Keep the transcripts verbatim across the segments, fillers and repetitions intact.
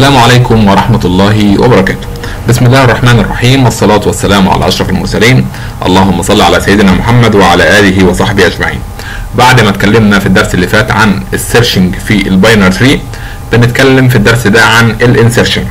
السلام عليكم ورحمة الله وبركاته. بسم الله الرحمن الرحيم، والصلاة والسلام على أشرف المرسلين. اللهم صل على سيدنا محمد وعلى آله وصحبه أجمعين. بعد ما اتكلمنا في الدرس اللي فات عن السيرشنج في الباينري تري، بنتكلم في الدرس ده عن الانسيرشن.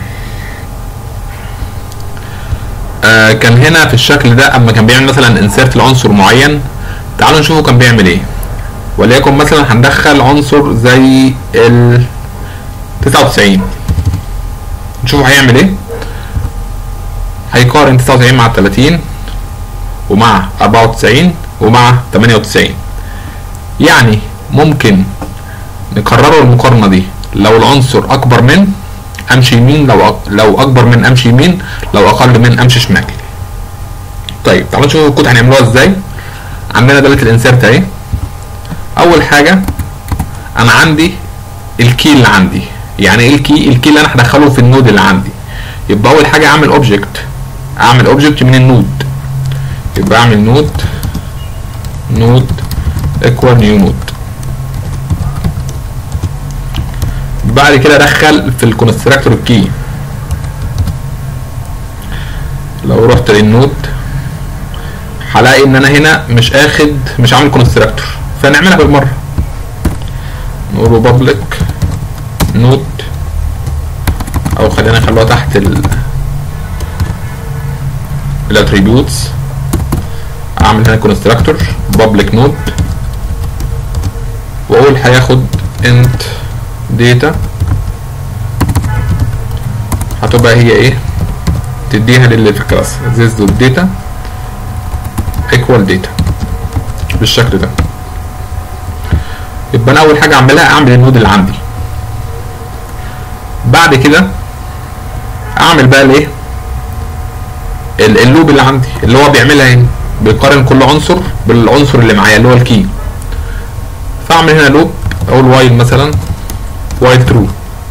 آه كان هنا في الشكل ده اما كان بيعمل مثلا انسيرت لعنصر معين. تعالوا نشوفه كان بيعمل ايه. وليكن مثلا هندخل عنصر زي ال تسعة وتسعين، نشوف هيعمل ايه. هيقارن تسعة وتسعين مع تلاتين ومع أربعة وتسعين ومع تمانية وتسعين. يعني ممكن نكرروا المقارنة دي، لو العنصر أكبر من أمشي يمين، لو أك... لو أكبر من أمشي يمين، لو أقل من أمشي شمال. طيب تعالوا نشوف الكود هنعملوها ازاي. عندنا دالة الانسيرت اهي. أول حاجة أنا عندي الكي اللي عندي. يعني ايه الكي؟ الكي اللي انا هدخله في النود اللي عندي. يبقى اول حاجه اعمل اوبجكت اعمل اوبجكت من النود. يبقى اعمل نود نود ايكوال نيو نود. بعد كده ادخل في الكونستراكتور الكي. لو رحت للنود هلاقي ان انا هنا مش اخد مش عامل كونستراكتور، فنعملها بالمره. نقول بابليك نود، او خلينا نخلوها تحت ال الاتريبيوتس. اعمل هنا كونستراكتور بابليك نود، واقول هياخد انت داتا، هتبقى هي ايه؟ تديها للي في الكلاس this dot data equal data بالشكل ده. يبقى انا اول حاجه اعملها اعمل النود اللي عندي. بعد كده اعمل بقى الايه؟ اللوب اللي عندي اللي هو بيعملها هنا، بيقارن كل عنصر بالعنصر اللي معايا اللي هو الكي. فاعمل هنا لوب، اقول وايل مثلا وايل ترو.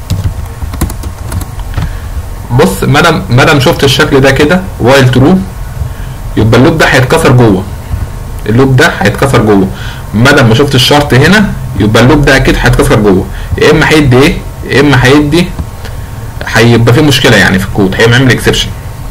بص مادام مادام شفت الشكل ده كده وايل ترو، يبقى اللوب ده هيتكسر جوه. اللوب ده هيتكسر جوه. مادام ما شفت الشرط هنا، يبقى اللوب ده اكيد هيتكسر جوه. يا اما هيدي ايه؟ يا اما هيدي هيبقى في مشكله يعني في الكود، هيعمل اكسبشن.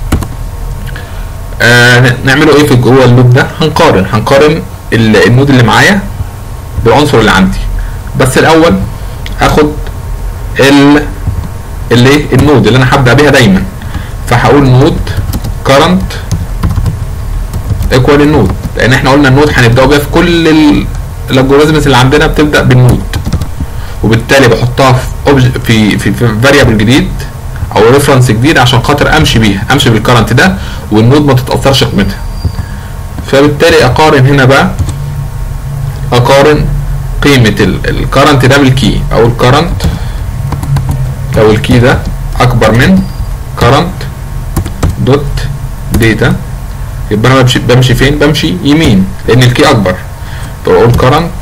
آه نعمله ايه في جوه اللوب ده؟ هنقارن هنقارن النود اللي معايا بالعنصر اللي عندي. بس الاول هاخد ال اللي النود اللي انا هبدا بيها دايما. فهقول نود current equal النود، لان احنا قلنا النود هنبداوا بيها في كل الالجوريزمز اللي عندنا بتبدا بالنود، وبالتالي بحطها في في في, في فاريبل جديد او ريفرنس جديد عشان خاطر امشي بيها، امشي بالكرنت ده والنود ما تتاثرش قيمتها. فبالتالي اقارن هنا بقى، اقارن قيمه الكرنت ده بالكي، او الكرنت لو الكي ده اكبر من كرنت دوت داتا، يبقى انا بمشي بمشي فين؟ بمشي يمين لان الكي اكبر. فبقول كرنت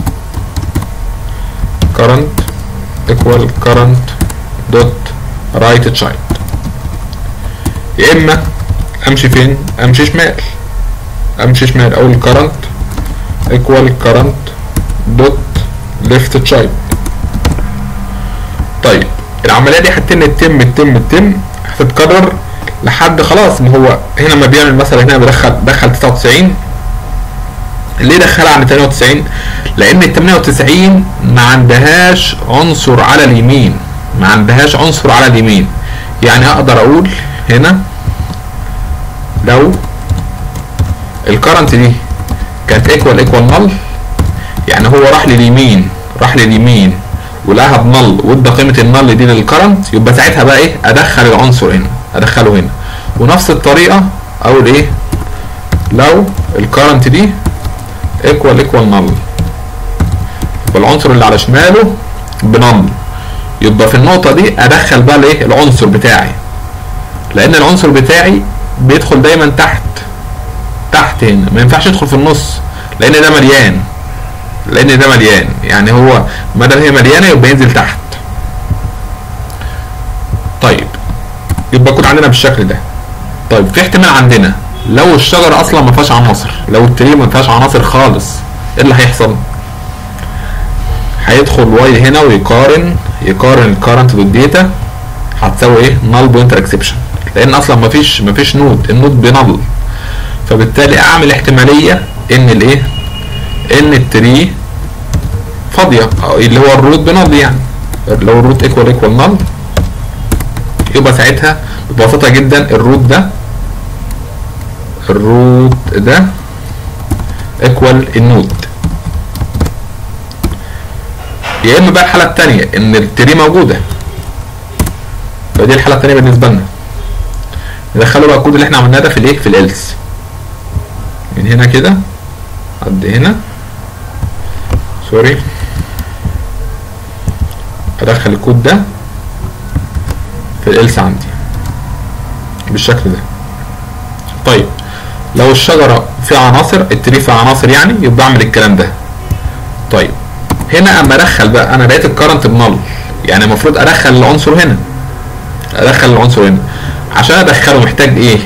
current equal current dot right child. يا اما امشي فين؟ امشي شمال امشي شمال اقول current equal current dot left child. طيب العمليه دي هتتم تتم تتم تتم هتتكرر لحد خلاص ما هو هنا ما بيعمل مثلا هنا بدخل دخل تسعة وتسعين. ليه دخلها عند تمانية وتسعين؟ لان ال تمانية وتسعين ما عندهاش عنصر على اليمين، ما عندهاش عنصر على اليمين. يعني اقدر اقول هنا لو الكرنت دي كانت ايكوال ايكوال نل، يعني هو راح لليمين راح لليمين ولقاها بنل وادى قيمه النل دي للكرنت، يبقى ساعتها بقى ايه؟ ادخل العنصر هنا، ادخله هنا. ونفس الطريقه اقول ايه؟ لو الكرنت دي ايكوال ايكوال نل، يبقى العنصر اللي على شماله بنل، يبقى في النقطه دي ادخل بقى الايه؟ العنصر بتاعي، لان العنصر بتاعي بيدخل دايما تحت تحت هنا، ما ينفعش يدخل في النص لان ده مليان لان ده مليان يعني هو ما دام هي مليانه يبقى ينزل تحت. طيب يبقى كود عندنا بالشكل ده. طيب في احتمال عندنا لو الشجرة اصلا ما فيهاش عناصر، لو التري ما فيهاش عناصر خالص، ايه اللي هيحصل؟ هيدخل وايل هنا ويقارن يقارن الكرنت بالداتا هتساوي ايه؟ نال بوينتر اكسبشن، لان اصلا مفيش مفيش نود، النود بنل، فبالتالي اعمل احتماليه ان الايه؟ ان التري فاضيه، اللي هو الروت بنل يعني، لو الروت ايكوال ايكوال نل يبقى ساعتها ببساطه جدا الروت ده الروت ده ايكوال النود. يا اما بقى الحاله الثانيه ان التري موجوده، فدي الحاله الثانيه بالنسبه لنا. ندخله بقى الكود اللي احنا عملناه ده في الايه؟ في الالس، من هنا كده قد هنا، سوري، ادخل الكود ده في الالس عندي بالشكل ده. طيب لو الشجره فيها عناصر، التري فيها عناصر يعني، يبقى اعمل الكلام ده. طيب هنا اما ادخل بقى، انا لقيت الكرنت بنل، يعني المفروض ادخل العنصر هنا، ادخل العنصر هنا. عشان ادخله محتاج ايه؟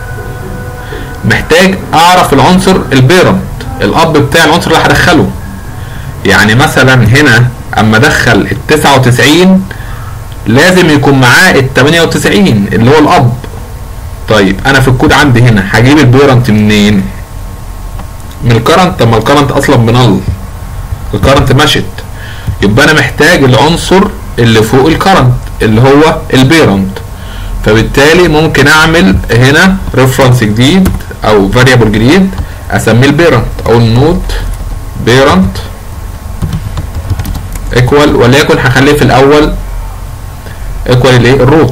محتاج اعرف العنصر البيرنت، الاب بتاع العنصر اللي هدخله. يعني مثلا هنا اما ادخل التسعة وتسعين لازم يكون معاه التمانية وتسعين اللي هو الاب. طيب انا في الكود عندي هنا هجيب البيرنت منين؟ من الكرنت. طب ما الكرنت اصلا بنل، الكرنت مشت، يبقى انا محتاج العنصر اللي فوق الكرنت اللي هو البيرنت. فبالتالي ممكن اعمل هنا ريفرنس جديد او فاريبل جديد اسميه البيرنت، او النود بيرنت ايكوال، وليكن هخليه في الاول ايكوال الايه؟ الروت.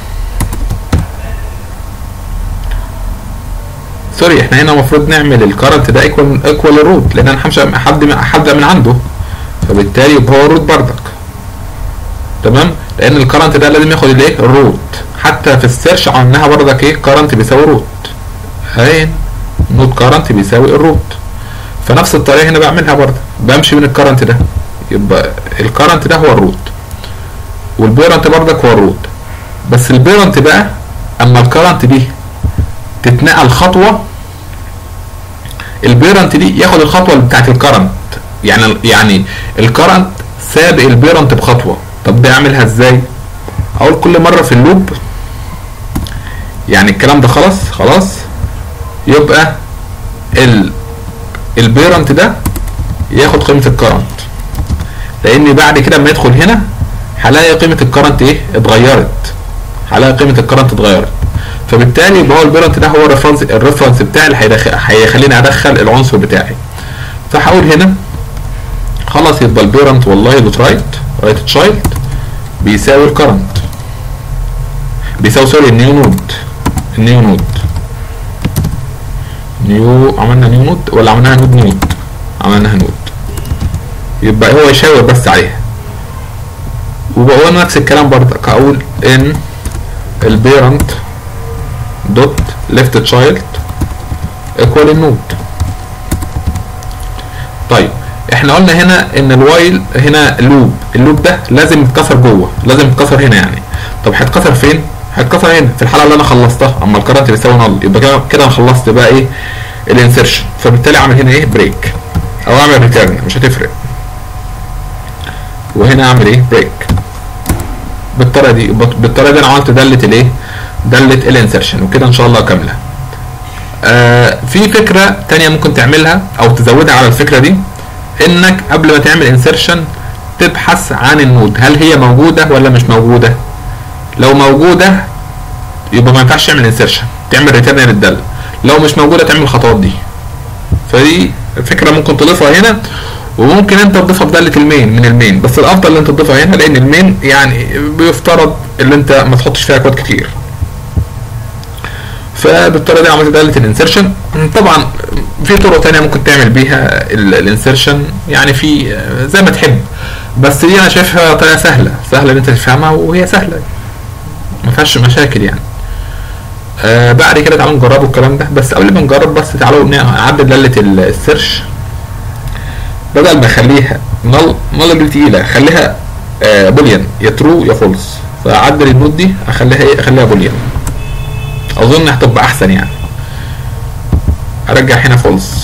سوري، احنا هنا المفروض نعمل الكرنت ده ايكوال ايكوال الروت، لان انا هبدا هبدا من عنده، فبالتالي يبقى هو الروت بردك. تمام؟ لان الكرنت ده لازم ياخد الايه؟ الروت. حتى في السيرش عملناها بردك ايه؟ كرنت بيساوي روت، هاي نود كرنت بيساوي الروت. فنفس الطريقه هنا بعملها برضه، بمشي من الكرنت ده، يبقى الكرنت ده هو الروت والبيرنت بردك هو الروت. بس البيرنت بقى اما الكرنت دي تتنقل خطوه، البيرنت دي ياخد الخطوه بتاعت الكرنت، يعني يعني الكرنت سابق البيرنت بخطوه. طب ده اعملها ازاي؟ اقول كل مره في اللوب، يعني الكلام ده خلاص خلاص، يبقى ال البيرنت ده ياخد قيمه الكرنت، لان بعد كده لما يدخل هنا هلاقي قيمه الكرنت ايه؟ اتغيرت، هلاقي قيمه الكرنت اتغيرت. فبالتالي يبقى هو البيرنت ده هو الريفرنس الريفرنس بتاعي اللي هيدخل هيخليني ادخل العنصر بتاعي. فهقول هنا خلاص يبقى البيرنت والله دوت رايت رايت تشايلد بيساوي الكرنت، بيساوي سوري النيو نود، النيو نود نيو عملنا نيو نود ولا عملناها نود نود؟ عملناها نود، يبقى هو يشاور بس عليها. وبقول نفس الكلام برضك، اقول ان البيرنت دوت ليفت تشايلد ايكوال النود. طيب احنا قلنا هنا ان الوايل هنا لوب، اللوب ده لازم يتكسر جوه، لازم يتكسر هنا يعني. طب هيتكسر فين؟ هيتكسر هنا في الحاله اللي انا خلصتها، اما الكرنت بيساوي نل، يبقى كده كده انا خلصت بقى ايه؟ الانسرشن. فبالتالي اعمل هنا ايه؟ بريك، او اعمل ريتيرن مش هتفرق، وهنا اعمل ايه؟ بريك. بالطريقه دي بالطريقه دي انا عملت داله الايه؟ داله الانسرشن، وكده ان شاء الله كامله. آه في فكره ثانيه ممكن تعملها او تزودها على الفكره دي، انك قبل ما تعمل انسرشن تبحث عن النود، هل هي موجوده ولا مش موجوده. لو موجوده يبقى ما ينفعش تعمل انسرشن، تعمل ريتيرن للداله. لو مش موجوده تعمل الخطوات دي. فدي فكره ممكن تضيفها هنا، وممكن انت تضيفها في داله المين من المين، بس الافضل ان انت تضيفها هنا، لان المين يعني بيفترض ان انت ما تحطش فيها كود كتير. فبالطريقه دي عملت داله الانسرشن. طبعا في طرق تانية ممكن تعمل بيها الانسرشن، يعني في زي ما تحب، بس دي انا شايفها طريقه سهله سهله ان انت تفهمها، وهي سهله ما فيهاش مشاكل يعني. آه بعد كده تعالوا نجربوا الكلام ده، بس قبل ما نجرب بس تعالوا نعدل داله السيرش. بدل ما اخليها نل نل تقيله خليها آه بوليان، يا ترو يا فولس. فاعدل النود دي اخليها ايه؟ اخليها بوليان، اظن هتبقى احسن يعني. ارجع هنا فولس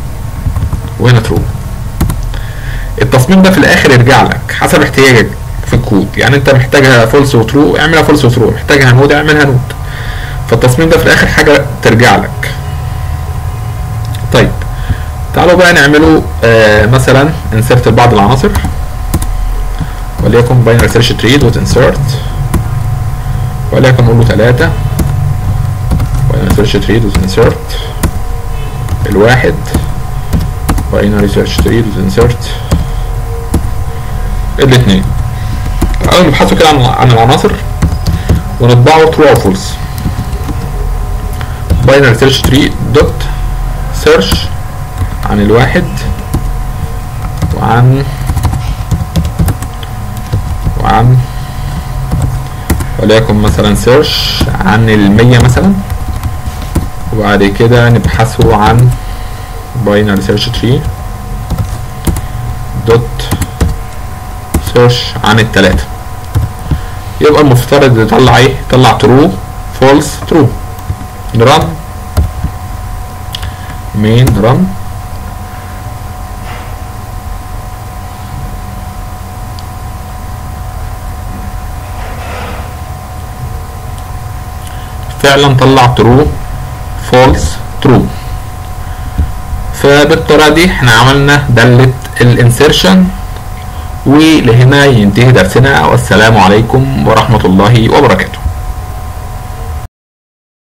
وهنا ترو. التصميم ده في الاخر يرجع لك حسب احتياجك، في الكود. يعني انت محتاجها فولس وترو اعملها فولس وترو، محتاجها نود اعملها نود. فالتصميم ده في الاخر حاجه ترجع لك. طيب تعالوا بقى نعمله آه مثلا انسرت لبعض العناصر، وليكن باينري سيرش تري دوت انسرت، وليكن نقول له ثلاثة باينري سيرش تري دوت انسرت الواحد، باينري سيرش تري دوت انسرت الاثنين. تعالوا نبحثوا كده عن عن العناصر ونطبعه ترو او فولس. باينري سيرش تري دوت سيرش عن الواحد وعن وعن وليكن مثلا سيرش عن المية مثلا، وبعد كده نبحثه عن باينري سيرش تري دوت سيرش عن التلاتة. يبقى المفترض يطلع ايه؟ يطلع ترو فولس ترو. نرن مين رن، فعلا طلع ترو فولس ترو. فبالطريقه دي احنا عملنا داله الانسيرشن. ولهنا ينتهي درسنا، والسلام عليكم ورحمه الله وبركاته.